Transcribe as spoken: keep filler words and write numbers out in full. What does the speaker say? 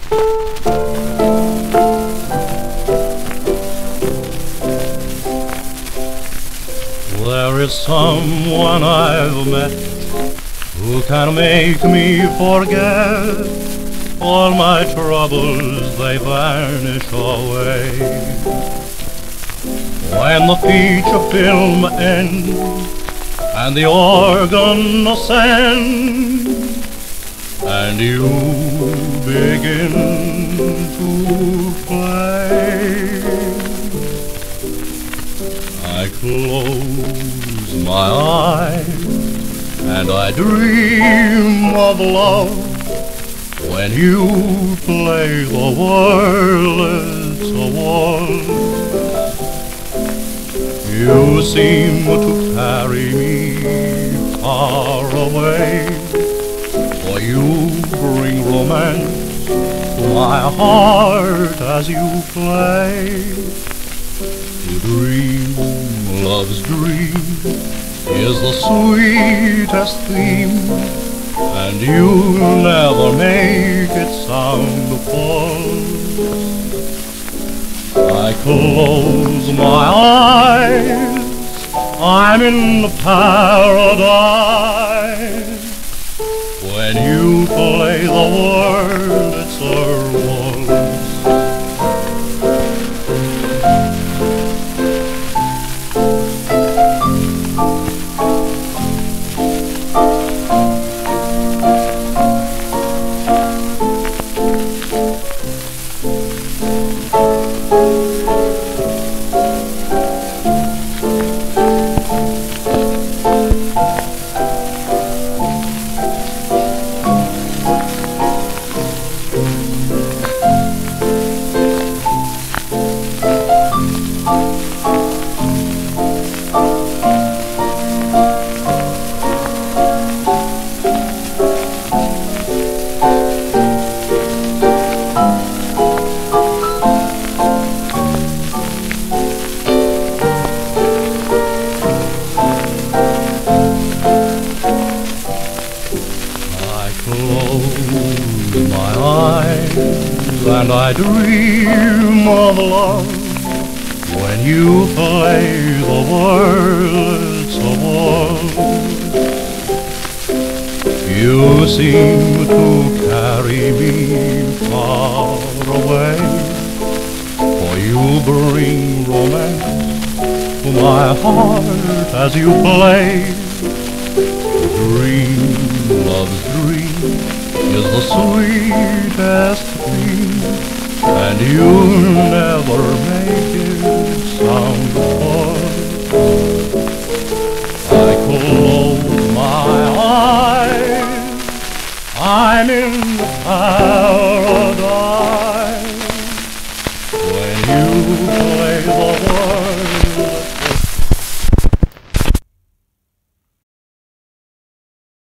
There is someone I've met who can make me forget all my troubles, they vanish away. When the feature film ends and the organ ascends and you begin to play, I close my eyes and I dream of love. When you play the world, it's a waltz. You seem to carry me far away, for you bring romance to my heart as you play. To dream, love's dream, is the sweetest theme, and you'll never make it sound false. I close my eyes, I'm in the paradise. When you play the world, it's a waltz. Close my eyes and I dream of love. When you play the world so waltz, you seem to carry me far away, for you bring romance to my heart as you play. Dream, love's dream, is the sweetest thing, and you'll never make it sound false. I close my eyes, I'm in paradise. When you